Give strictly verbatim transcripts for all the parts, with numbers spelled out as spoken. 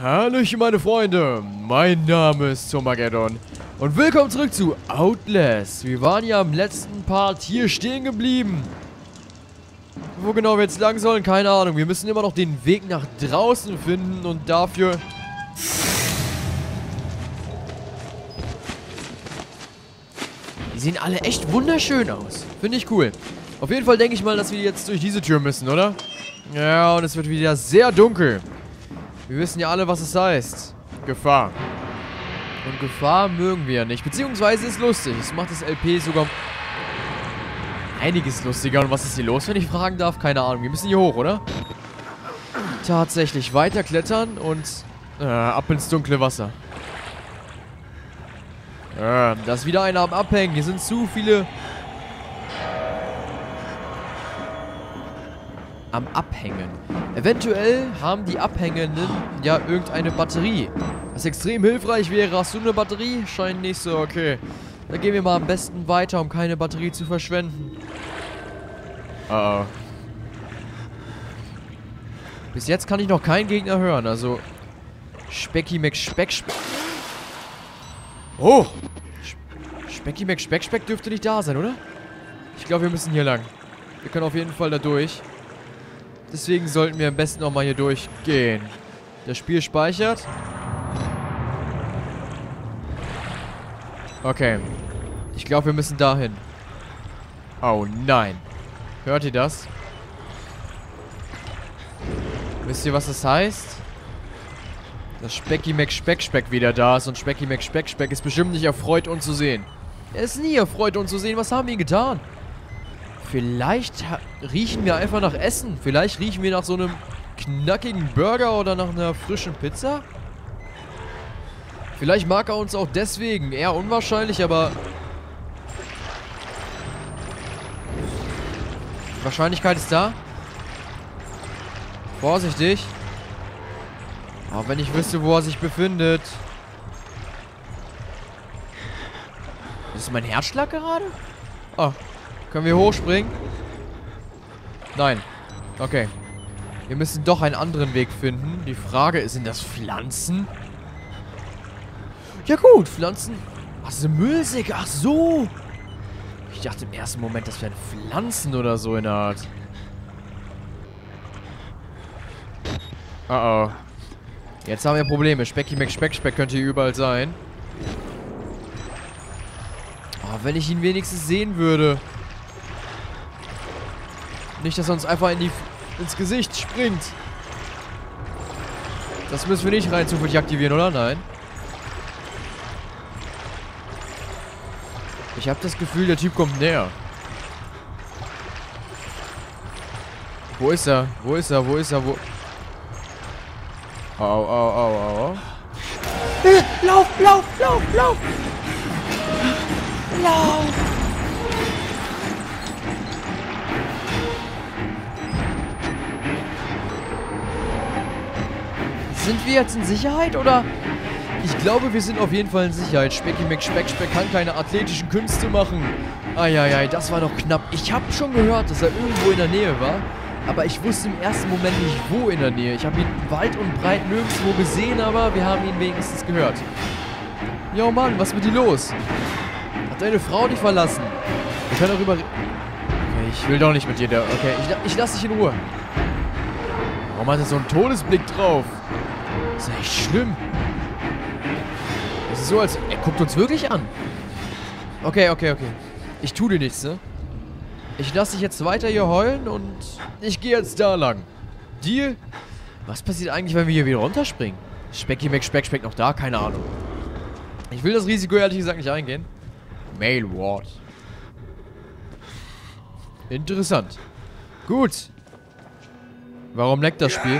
Hallöchen meine Freunde, mein Name ist Tomageddon und willkommen zurück zu Outlast. Wir waren ja im letzten Part hier stehen geblieben. Wo genau wir jetzt lang sollen, keine Ahnung. Wir müssen immer noch den Weg nach draußen finden und dafür... Die sehen alle echt wunderschön aus. Finde ich cool. Auf jeden Fall denke ich mal, dass wir jetzt durch diese Tür müssen, oder? Ja, und es wird wieder sehr dunkel. Wir wissen ja alle, was es heißt. Gefahr. Und Gefahr mögen wir ja nicht. Beziehungsweise ist lustig. Es macht das L P sogar einiges lustiger. Und was ist hier los, wenn ich fragen darf? Keine Ahnung. Wir müssen hier hoch, oder? Tatsächlich. Weiter klettern und äh, ab ins dunkle Wasser. Äh, da ist wieder einer am Abhängen. Hier sind zu viele... am Abhängen. Eventuell haben die Abhängenden ja irgendeine Batterie. Was extrem hilfreich wäre. Hast du eine Batterie? Scheint nicht so. Okay. Dann gehen wir mal am besten weiter, um keine Batterie zu verschwenden. Oh oh. Bis jetzt kann ich noch keinen Gegner hören. Also Specki McSpeck Speck. Oh! Specki McSpeck Speck dürfte nicht da sein, oder? Ich glaube, wir müssen hier lang. Wir können auf jeden Fall da durch. Deswegen sollten wir am besten auch mal hier durchgehen. Das Spiel speichert. Okay. Ich glaube, wir müssen dahin. Oh nein. Hört ihr das? Wisst ihr, was das heißt? Dass Specki McSpeck Speck wieder da ist. Und Specki McSpeck Speck ist bestimmt nicht erfreut, uns zu sehen. Er ist nie erfreut, uns zu sehen. Was haben wir getan? Vielleicht riechen wir einfach nach Essen. Vielleicht riechen wir nach so einem knackigen Burger oder nach einer frischen Pizza. Vielleicht mag er uns auch deswegen. Eher unwahrscheinlich, aber... Die Wahrscheinlichkeit ist da. Vorsichtig. Aber wenn ich wüsste, wo er sich befindet. Ist mein Herzschlag gerade? Oh. Können wir hochspringen? Nein. Okay. Wir müssen doch einen anderen Weg finden. Die Frage ist, sind das Pflanzen? Ja gut, Pflanzen. Ach, das ist eine Müllsäcke. Ach so. Ich dachte im ersten Moment, das wären Pflanzen oder so in der Art. Oh oh. Jetzt haben wir Probleme. Specki McSpeck Speck könnte hier überall sein. Oh, wenn ich ihn wenigstens sehen würde. Nicht, dass er uns einfach in die, ins Gesicht springt. Das müssen wir nicht rein zufällig aktivieren, oder? Nein. Ich habe das Gefühl, der Typ kommt näher. Wo ist er? Wo ist er? Wo ist er? Wo? Au, au, au, au, au. Lauf, lauf, lauf, lauf! Lauf! Sind wir jetzt in Sicherheit, oder? Ich glaube, wir sind auf jeden Fall in Sicherheit. Specki McSpeck Speck kann keine athletischen Künste machen. Eieiei, das war doch knapp. Ich habe schon gehört, dass er irgendwo in der Nähe war. Aber ich wusste im ersten Moment nicht, wo in der Nähe. Ich habe ihn weit und breit nirgendwo gesehen, aber wir haben ihn wenigstens gehört. Jo Mann, was ist mit dir los? Hat deine Frau dich verlassen? Wir können darüber... Okay, ich will doch nicht mit dir da. Okay, ich, ich lasse dich in Ruhe. Warum hat er so einen Todesblick drauf? Das ist echt schlimm. Es ist so, als... Er guckt uns wirklich an. Okay, okay, okay. Ich tue dir nichts, ne? Ich lasse dich jetzt weiter hier heulen und ich gehe jetzt da lang. Deal? Was passiert eigentlich, wenn wir hier wieder runterspringen? Specki McSpeck Speck noch da? Keine Ahnung. Ich will das Risiko ehrlich gesagt nicht eingehen. Mail Ward. Interessant. Gut. Warum leckt das Spiel?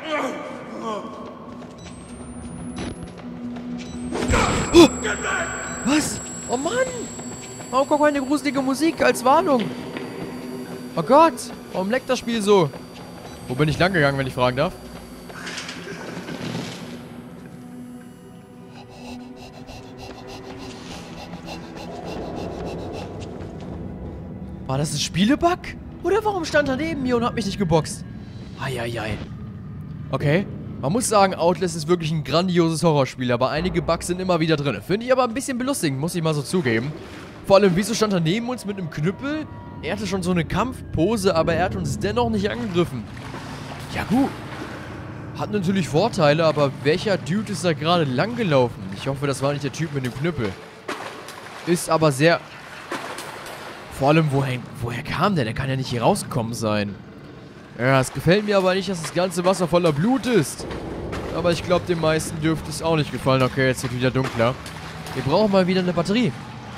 Oh! Was? Oh Mann! Warum kommt eine gruselige Musik als Warnung? Oh Gott! Warum leckt das Spiel so? Wo bin ich lang gegangen, wenn ich fragen darf? War das ein Spielebug? Oder warum stand er neben mir und hat mich nicht geboxt? Eieiei. Okay. Man muss sagen, Outlast ist wirklich ein grandioses Horrorspiel, aber einige Bugs sind immer wieder drin. Finde ich aber ein bisschen belustigend, muss ich mal so zugeben. Vor allem, wieso stand er neben uns mit einem Knüppel? Er hatte schon so eine Kampfpose, aber er hat uns dennoch nicht angegriffen. Ja gut. Hat natürlich Vorteile, aber welcher Dude ist da gerade lang gelaufen? Ich hoffe, das war nicht der Typ mit dem Knüppel. Ist aber sehr... Vor allem, woher, woher kam der? Der kann ja nicht hier rausgekommen sein. Ja, es gefällt mir aber nicht, dass das ganze Wasser voller Blut ist. Aber ich glaube, den meisten dürfte es auch nicht gefallen. Okay, jetzt wird wieder dunkler. Wir brauchen mal wieder eine Batterie.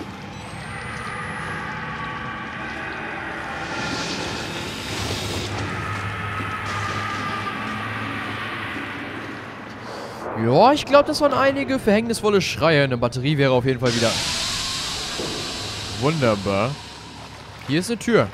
Ja, ich glaube, das waren einige verhängnisvolle Schreie. Eine Batterie wäre auf jeden Fall wieder... Wunderbar. Hier ist eine Tür.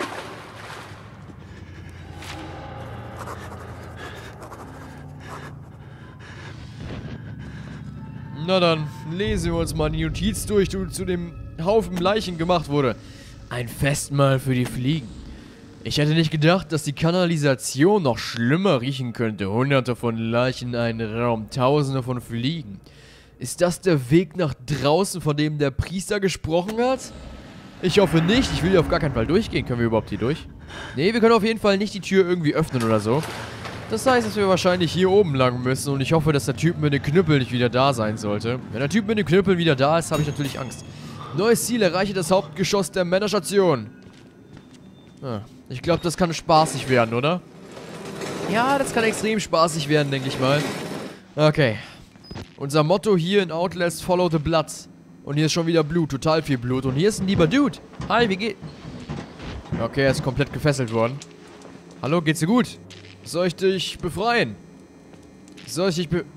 Na dann, lesen wir uns mal die Notiz durch, die zu dem Haufen Leichen gemacht wurde. Ein Festmahl für die Fliegen. Ich hätte nicht gedacht, dass die Kanalisation noch schlimmer riechen könnte. Hunderte von Leichen in einem Raum, Tausende von Fliegen. Ist das der Weg nach draußen, von dem der Priester gesprochen hat? Ich hoffe nicht. Ich will hier auf gar keinen Fall durchgehen. Können wir überhaupt hier durch? Nee, wir können auf jeden Fall nicht die Tür irgendwie öffnen oder so. Das heißt, dass wir wahrscheinlich hier oben lang müssen. Und ich hoffe, dass der Typ mit dem Knüppel nicht wieder da sein sollte. Wenn der Typ mit dem Knüppel wieder da ist, habe ich natürlich Angst. Neues Ziel, erreiche das Hauptgeschoss der Männerstation. Ah, ich glaube, das kann spaßig werden, oder? Ja, das kann extrem spaßig werden, denke ich mal. Okay. Unser Motto hier in Outlast, Follow the Blood. Und hier ist schon wieder Blut, total viel Blut. Und hier ist ein lieber Dude. Hi, wie geht... Okay, er ist komplett gefesselt worden. Hallo, geht's dir gut? Soll ich dich befreien? Soll ich dich be...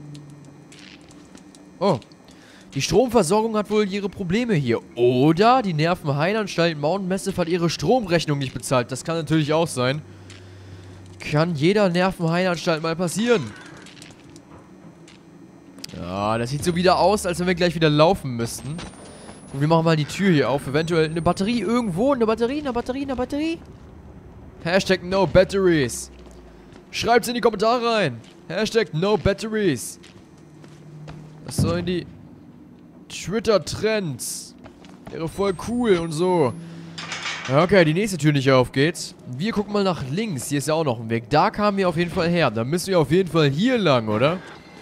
Oh. Die Stromversorgung hat wohl ihre Probleme hier. Oder die Nervenheilanstalt Mountain Massive hat ihre Stromrechnung nicht bezahlt. Das kann natürlich auch sein. Kann jeder Nervenheilanstalt mal passieren. Ja, das sieht so wieder aus, als wenn wir gleich wieder laufen müssten. Und wir machen mal die Tür hier auf. Eventuell eine Batterie irgendwo. Eine Batterie, eine Batterie, eine Batterie. Hashtag no batteries. Schreibt's in die Kommentare rein. Hashtag no batteries. Was sollen die Twitter-Trends? Wäre voll cool und so. Okay, die nächste Tür nicht aufgeht. Wir gucken mal nach links. Hier ist ja auch noch ein Weg. Da kamen wir auf jeden Fall her. Da müssen wir auf jeden Fall hier lang, oder?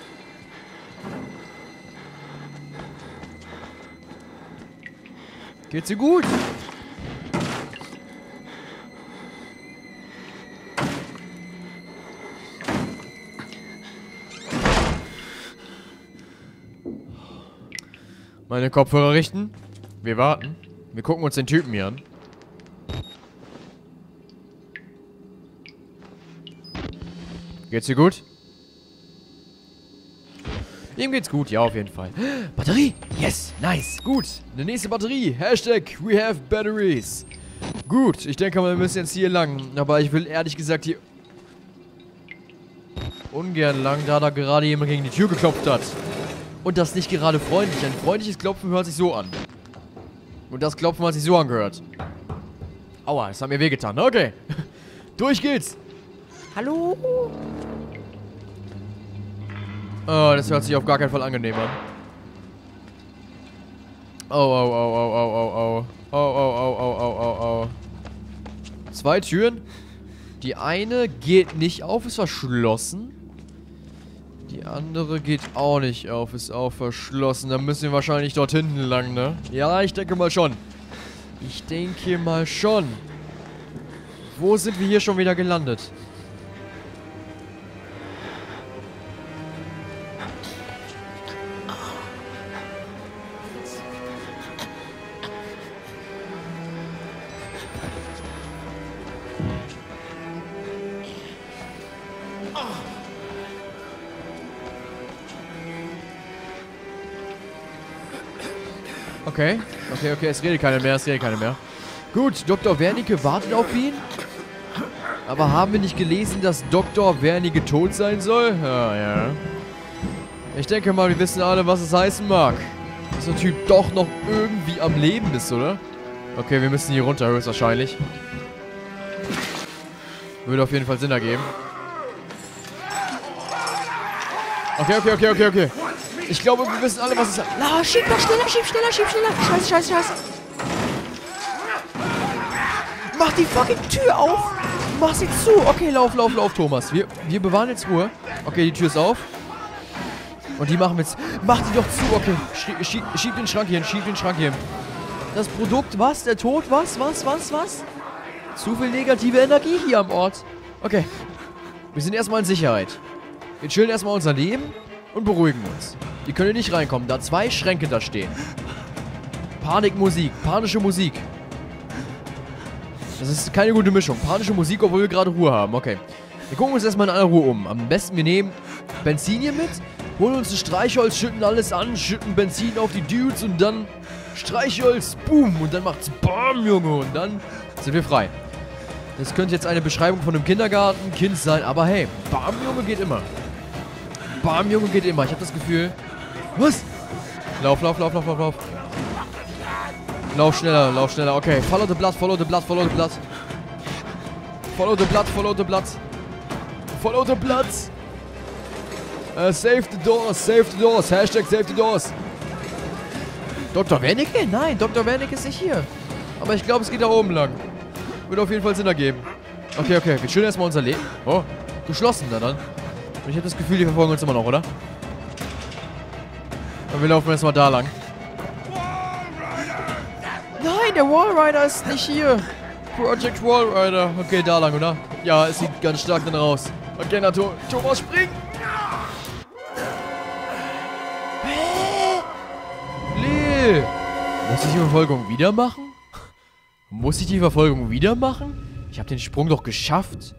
Geht's dir gut? Meine Kopfhörer richten. Wir warten. Wir gucken uns den Typen hier an. Geht's dir gut? Ihm geht's gut, ja, auf jeden Fall. Batterie! Yes! Nice! Gut! Eine nächste Batterie! Hashtag we have batteries! Gut, ich denke mal, wir müssen jetzt hier lang. Aber ich will ehrlich gesagt hier ungern lang, da da gerade jemand gegen die Tür geklopft hat. Und das nicht gerade freundlich. Ein freundliches Klopfen hört sich so an. Und das Klopfen hat sich so angehört. Aua, das hat mir wehgetan. Okay. Durch geht's! Hallo? Oh, das hört sich auf gar keinen Fall angenehm an. Oh, oh, oh, oh, oh, oh, oh. Oh, oh, oh, oh, oh, oh, oh. Zwei Türen. Die eine geht nicht auf, ist verschlossen. Die andere geht auch nicht auf, ist auch verschlossen. Dann müssen wir wahrscheinlich dort hinten lang, ne? Ja, ich denke mal schon. Ich denke mal schon. Wo sind wir hier schon wieder gelandet? Okay, okay, okay, es redet keiner mehr, es redet keiner mehr. Gut, Doktor Wernicke wartet auf ihn. Aber haben wir nicht gelesen, dass Doktor Wernicke tot sein soll? Ja, ja. Ich denke mal, wir wissen alle, was es heißen mag. Dass der Typ doch noch irgendwie am Leben ist, oder? Okay, wir müssen hier runter, höchstwahrscheinlich. Würde auf jeden Fall Sinn ergeben. Okay, okay, okay, okay, okay. Ich glaube, wir wissen alle, was es ist. La, schieb noch schneller, schieb schneller, schieb schneller. Scheiße, scheiße, scheiße. Mach die fucking Tür auf. Mach sie zu. Okay, lauf, lauf, lauf, Thomas. Wir, wir bewahren jetzt Ruhe. Okay, die Tür ist auf. Und die machen wir jetzt... Mach die doch zu. Okay, schieb, schieb, schieb den Schrank hier hin, schieb den Schrank hier hin. Das Produkt, was? Der Tod, was? Was, was, was? Zu viel negative Energie hier am Ort. Okay. Wir sind erstmal in Sicherheit. Wir chillen erstmal unser Leben und beruhigen uns. Die können nicht reinkommen, da zwei Schränke da stehen. Panikmusik, panische Musik. Das ist keine gute Mischung. Panische Musik, obwohl wir gerade Ruhe haben. Okay. Wir gucken uns erstmal in aller Ruhe um. Am besten wir nehmen Benzin hier mit, holen uns ein Streichholz, schütten alles an, schütten Benzin auf die Dudes und dann Streichholz, boom. Und dann macht's BAM, Junge. Und dann sind wir frei. Das könnte jetzt eine Beschreibung von einem Kindergartenkind sein, aber hey, BAM, Junge geht immer. BAM, Junge geht immer. Ich habe das Gefühl... Was? Lauf, lauf, lauf, lauf, lauf, lauf. Lauf schneller, lauf schneller. Okay, follow the blood, follow the blood, follow the blood. Follow the blood, follow the blood. Follow the blood. Uh, save the doors, save the doors. Hashtag save the doors. Doktor Wernicke? Nein, Doktor Wernicke ist nicht hier. Aber ich glaube, es geht da oben lang. Würde auf jeden Fall Sinn ergeben. Okay, okay, wir chillen erstmal unser Leben. Oh, geschlossen da dann. Und ich habe das Gefühl, die verfolgen uns immer noch, oder? Und wir laufen erstmal da lang. Nein, der Wallrider ist nicht hier. Project Wallrider. Okay, da lang, oder? Ja, es sieht ganz stark dann raus. Okay, na, to Thomas, spring! Lee! Muss ich die Verfolgung wieder machen? Muss ich die Verfolgung wieder machen? Ich habe den Sprung doch geschafft.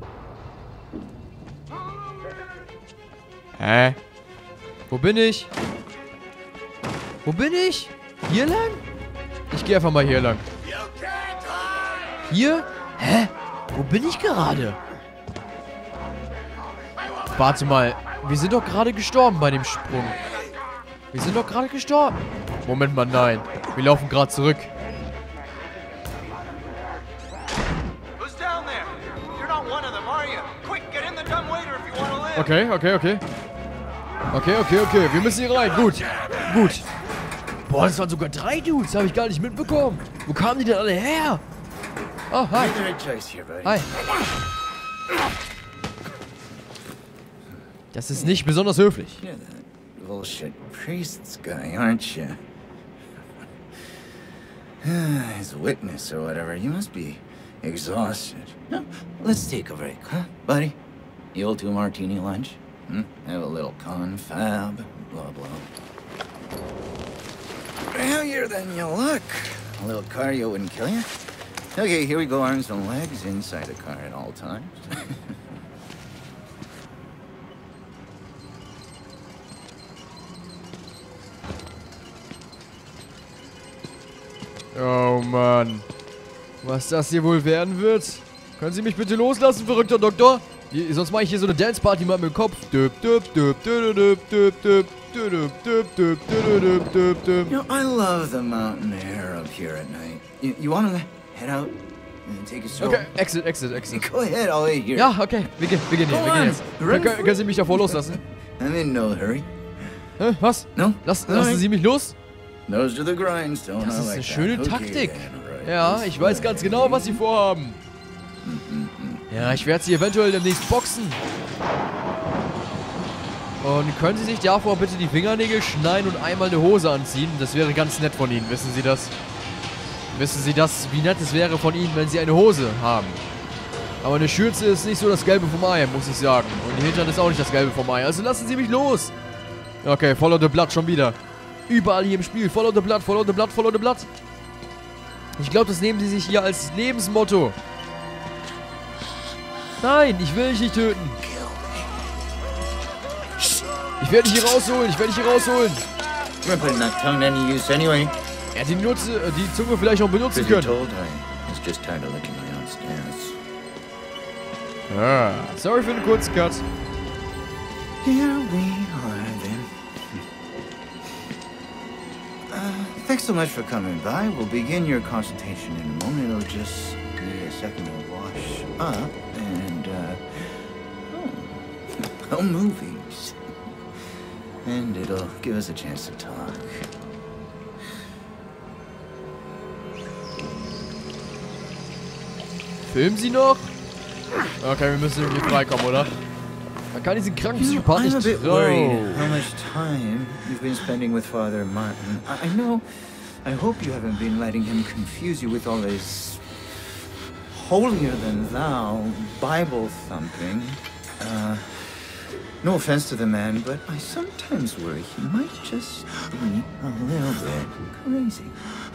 Hä? Wo bin ich? Wo bin ich? Hier lang? Ich gehe einfach mal hier lang. Hier? Hä? Wo bin ich gerade? Warte mal. Wir sind doch gerade gestorben bei dem Sprung. Wir sind doch gerade gestorben. Moment mal, nein. Wir laufen gerade zurück. Okay, okay, okay. Okay, okay, okay. Wir müssen hier rein. Gut. Gut. Boah, das waren sogar drei Dudes. Das habe ich gar nicht mitbekommen. Wo kamen die denn alle her? Oh, hi. Hi. Das ist nicht besonders höflich. You're the bullshit priests guy, aren't you? His witness or whatever. You must be exhausted. No, let's take a break, huh, buddy? The old two martini lunch? Hmm? Have a little confab, blah blah. Heavier than you look. A little cardio wouldn't kill you. Okay, here we go, arms and legs inside the car at all times. Oh Mann. Was das hier wohl werden wird? Können Sie mich bitte loslassen, verrückter Doktor? Hier, sonst mache ich hier so eine Dance-Party mal mit dem Kopf. Düb, düb, düb, düb, düb, düb, düb, düb, düb, düb, düb, düb, düb. You know, I love the mountain air up here at night. You, you want to head out and take a stroll? Okay, exit, exit, exit. Go ahead, I'll wait here. Ja, okay, wir gehen, wir gehen hier, wir gehen jetzt. Können, können Sie mich davor loslassen? I'm in no hurry. Hä, was? No? Lass, lassen Sie mich los? Those are the grindstone. Das I ist like eine that. schöne Okay, Taktik. then, right. Ja, ich weiß ganz genau, was Sie vorhaben. Ja, ich werde Sie eventuell demnächst boxen. Und können Sie sich davor bitte die Fingernägel schneiden und einmal eine Hose anziehen? Das wäre ganz nett von Ihnen, wissen Sie das? Wissen Sie das, wie nett es wäre von Ihnen, wenn Sie eine Hose haben? Aber eine Schürze ist nicht so das Gelbe vom Ei, muss ich sagen. Und die Hintern ist auch nicht das Gelbe vom Ei. Also lassen Sie mich los! Okay, follow the blood schon wieder. Überall hier im Spiel. Follow the blood, follow the blood, follow the blood. Ich glaube, das nehmen Sie sich hier als Lebensmotto. Nein, ich will dich nicht töten. Ich werde dich hier rausholen, ich werde dich hier rausholen. We're putting that tongue to any use anyway. Er hätte die, Nutze, äh, die Zunge vielleicht noch benutzen As you können. told, I was just tired of licking my own stairs. Ah, sorry für den kurzen Cut. Here we are then. Uh, thanks so much for coming by. We'll begin your consultation in a moment. It'll just need a second to wash up and, uh... Oh, oh movies. And it'll give us a chance to talk. Filmen Sie noch? Okay, wir müssen irgendwie freikommen, oder? Man kann diesen kranken Psychopath I'm a nicht bit worried trauen. how much time you've been spending with Father Martin. I, I know. I hope you haven't been letting him confuse you with all his holier-than-thou Bible thumping. Uh, no offense to the man, but I sometimes worry he might just be a little bit crazy.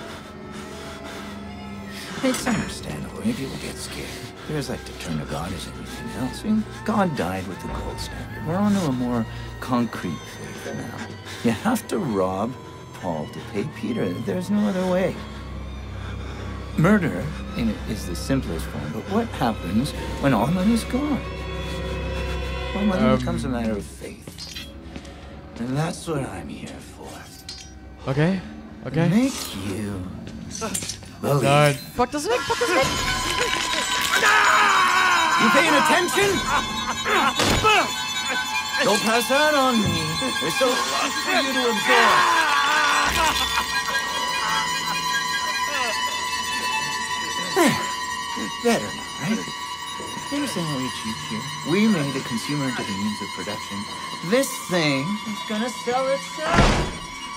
It's understandable if people get scared. There's like to turn to God as anything else. I mean, God died with the gold standard. We're on to a more concrete faith now. You have to rob Paul to pay Peter. There's no other way. Murder in it is the simplest form, but what happens when all money's gone? Well, money Um. becomes a matter of faith. And that's what I'm here for. Okay, okay. Make you believe. Nein. Pack das weg, pack das weg. You paying attention? Don't pass that on me. There's so much for you to absorb. Better now, right? You understand how we cheat here? We made a consumer into the means of production. This thing is gonna sell itself.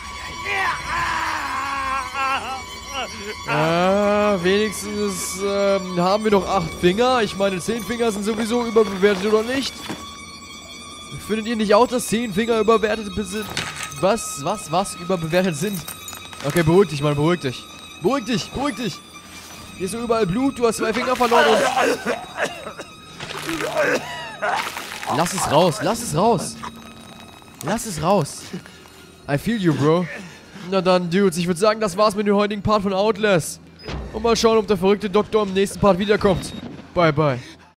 Ah, wenigstens ähm, haben wir noch acht Finger. Ich meine, zehn Finger sind sowieso überbewertet, oder nicht? Findet ihr nicht auch, dass zehn Finger überbewertet sind? Was, was, was überbewertet sind? Okay, beruhig dich, Mann, beruhig dich. Beruhig dich, beruhig dich. Hier ist so überall Blut, du hast zwei Finger verloren und... Lass es raus, lass es raus. Lass es raus. I feel you, bro. Na dann, Dudes, ich würde sagen, das war's mit dem heutigen Part von Outlast. Und mal schauen, ob der verrückte Doktor im nächsten Part wiederkommt. Bye, bye.